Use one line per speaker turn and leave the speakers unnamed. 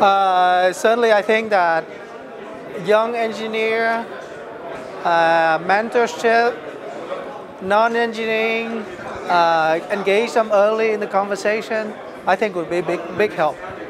Certainly, I think that young engineer, mentorship, non-engineering, engage them early in the conversation, I think would be big help.